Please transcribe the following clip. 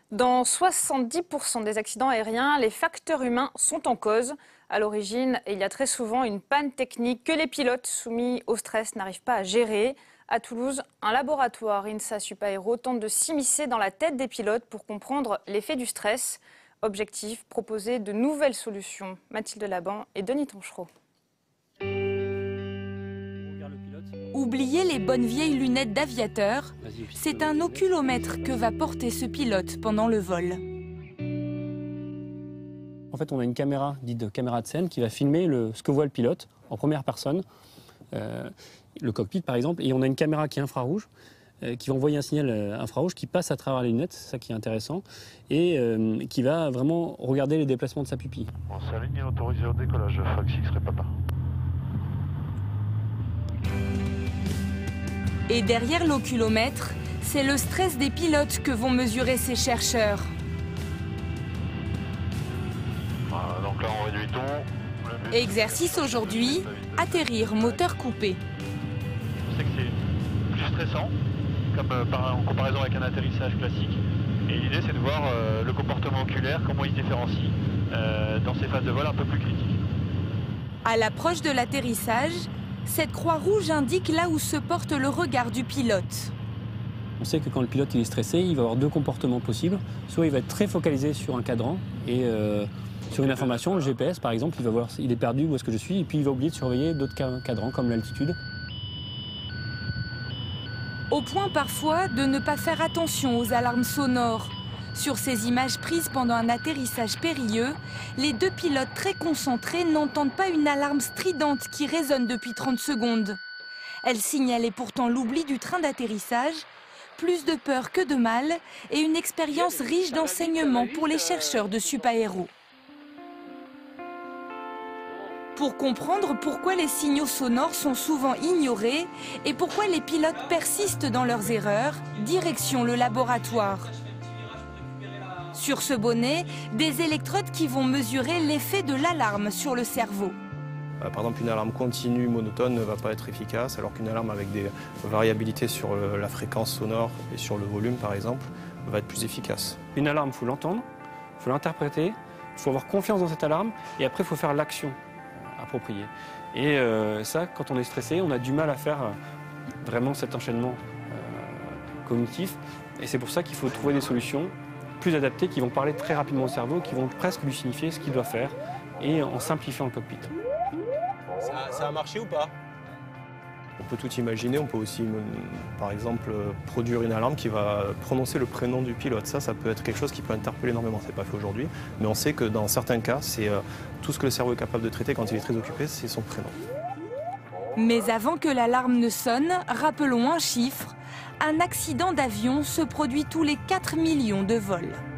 Dans 70% des accidents aériens, les facteurs humains sont en cause. À l'origine, il y a très souvent une panne technique que les pilotes soumis au stress n'arrivent pas à gérer. À Toulouse, un laboratoire INSA Supaéro tente de s'immiscer dans la tête des pilotes pour comprendre l'effet du stress. Objectif, proposer de nouvelles solutions. Mathilde Laban et Denis Tonchereau. Oubliez les bonnes vieilles lunettes d'aviateur, c'est un oculomètre que va porter ce pilote pendant le vol. En fait, on a une caméra, dite caméra de scène, qui va filmer ce que voit le pilote en première personne, le cockpit par exemple, et on a une caméra qui est infrarouge, qui va envoyer un signal infrarouge qui passe à travers les lunettes, c'est ça qui est intéressant, et qui va vraiment regarder les déplacements de sa pupille. On s'aligne et autorisé au décollage, Fox X-Ray Papa. Et derrière l'oculomètre, c'est le stress des pilotes que vont mesurer ces chercheurs. Voilà, donc là on réduit le ton. Exercice aujourd'hui, atterrir moteur coupé. Je sais que c'est plus stressant, comme en comparaison avec un atterrissage classique. Et l'idée c'est de voir le comportement oculaire, comment il se différencie dans ces phases de vol un peu plus critiques. À l'approche de l'atterrissage, cette croix rouge indique là où se porte le regard du pilote. On sait que quand le pilote il est stressé, il va avoir deux comportements possibles. Soit il va être très focalisé sur un cadran et sur une information, le GPS par exemple, il va voir il est perdu, où est-ce que je suis, et puis il va oublier de surveiller d'autres cadrans comme l'altitude. Au point parfois de ne pas faire attention aux alarmes sonores. Sur ces images prises pendant un atterrissage périlleux, les deux pilotes très concentrés n'entendent pas une alarme stridente qui résonne depuis 30 secondes. Elle signalait pourtant l'oubli du train d'atterrissage, plus de peur que de mal et une expérience riche d'enseignements pour les chercheurs de Supaéro. Pour comprendre pourquoi les signaux sonores sont souvent ignorés et pourquoi les pilotes persistent dans leurs erreurs, direction le laboratoire. Sur ce bonnet, des électrodes qui vont mesurer l'effet de l'alarme sur le cerveau. Par exemple, une alarme continue, monotone, ne va pas être efficace, alors qu'une alarme avec des variabilités sur la fréquence sonore et sur le volume, par exemple, va être plus efficace. Une alarme, il faut l'entendre, il faut l'interpréter, il faut avoir confiance dans cette alarme, et après il faut faire l'action appropriée. Et ça, quand on est stressé, on a du mal à faire vraiment cet enchaînement cognitif. Et c'est pour ça qu'il faut trouver des solutions plus adaptés qui vont parler très rapidement au cerveau, qui vont presque lui signifier ce qu'il doit faire, et en simplifiant le cockpit. Ça a marché ou pas? On peut tout imaginer, on peut aussi, par exemple, produire une alarme qui va prononcer le prénom du pilote. Ça peut être quelque chose qui peut interpeller énormément. C'est pas fait aujourd'hui, mais on sait que dans certains cas, c'est tout ce que le cerveau est capable de traiter quand il est très occupé, c'est son prénom. Mais avant que l'alarme ne sonne, rappelons un chiffre. Un accident d'avion se produit tous les 4 millions de vols.